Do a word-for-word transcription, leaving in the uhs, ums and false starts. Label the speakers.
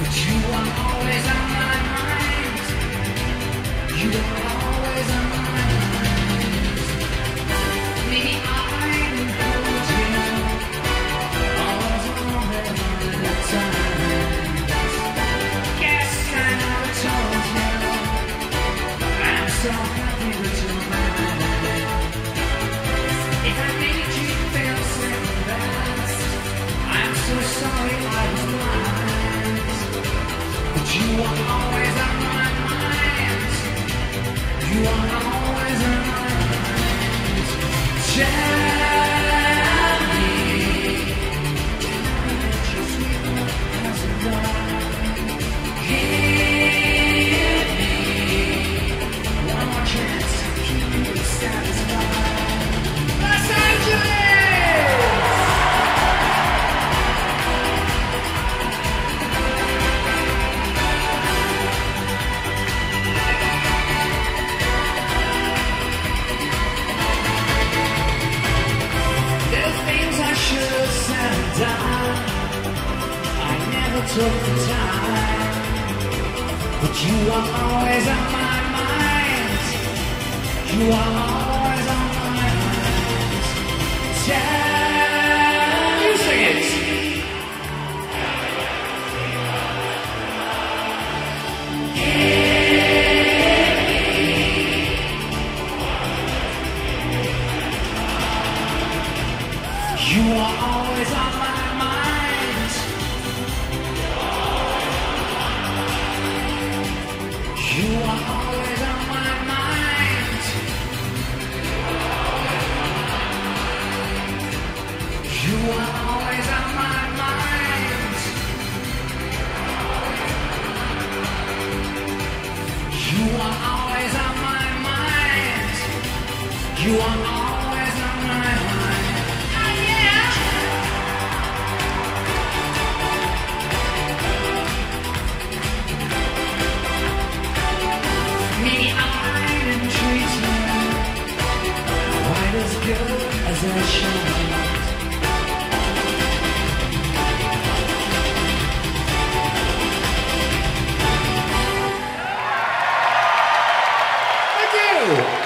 Speaker 1: You are always on my mind. You are always on my mind. Maybe I told you I was wrong at the time. Guess I never told you I'm so happy with your mind. If I made you feel second best, I'm so sorry I was blind. But you are always on my mind. You are always on my mind. Tell me, tell me that your sweet love hasn't gone. Give me one more chance to keep you satisfied. Los Angeles! There are things I should have said and done. I never took the time. But you are always on my mind. You are always on my mind. Tell you sing it. You are always on my mind. You are always on my mind. You are always on my mind. You are always on my mind. You are always on my mind. Oh yeah. Maybe I didn't treat you quite as good as I should. Thank you.